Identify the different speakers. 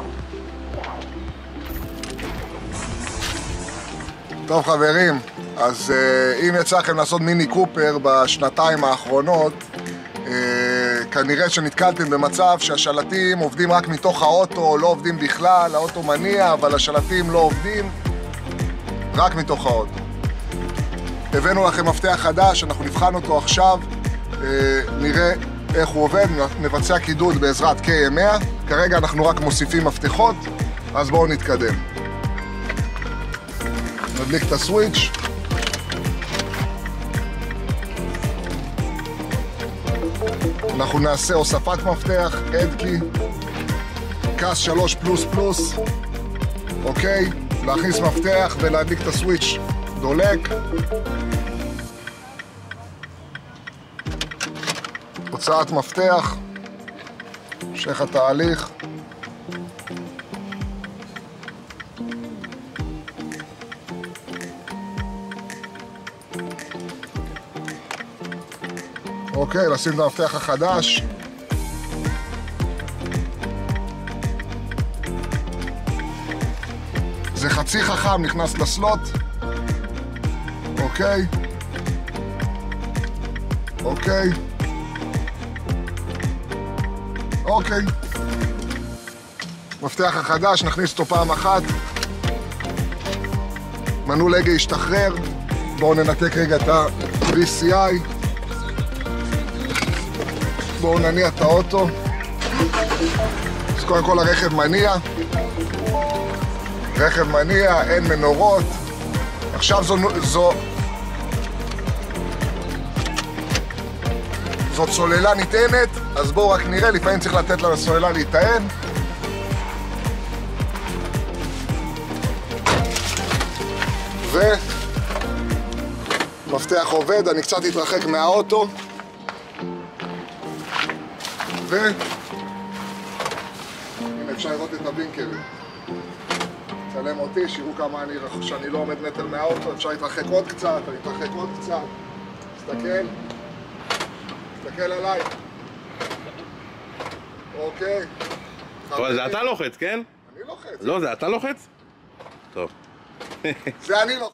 Speaker 1: טוב חברים, אז אם יצא לכם לעשות מיני קופר בשנתיים האחרונות, כנראה שנתקלתם במצב שהשלטים עובדים רק מתוך האוטו, לא עובדים בכלל, האוטו מניע, אבל השלטים לא עובדים רק מתוך האוטו. הבאנו לכם מפתח חדש, אנחנו נבחן אותו עכשיו, נראה איך הוא עובד, נבצע קידוד בעזרת KM100. כרגע אנחנו רק מוסיפים מפתחות, אז בואו נתקדם. נדליק את הסוויץ'. אנחנו נעשה הוספת מפתח, Add Key, קאס 3 פלוס פלוס, אוקיי? להכניס מפתח ולהדליק את הסוויץ' דולק. הוצאת מפתח, המשך התהליך. אוקיי, לשים את המפתח החדש. זה חצי חכם, נכנס לסלוט. אוקיי. אוקיי. אוקיי. מפתח החדש, נכניס אותו פעם אחת. מנעול הגה ישתחרר. בואו ננתק רגע את ה-VCI. בואו נניע את האוטו. אז קודם כל הרכב מניע. רכב מניע, אין מנורות. עכשיו זאת סוללה נטענת, אז בואו רק נראה, לפעמים צריך לתת לה לסוללה להיטען. ומפתח עובד, אני קצת אתרחק מהאוטו. הנה אפשר לראות את הבינקרים. צלם אותי, שיראו כמה שאני לא עומד מטר מהאוטו, אפשר להתרחק עוד קצת, אני אתרחק עוד קצת. תסתכל. תסתכל עליי. אוקיי.
Speaker 2: אבל זה אתה לוחץ, כן?
Speaker 1: אני לוחץ.
Speaker 2: לא, זה אתה לוחץ? טוב.
Speaker 1: זה אני לוחץ.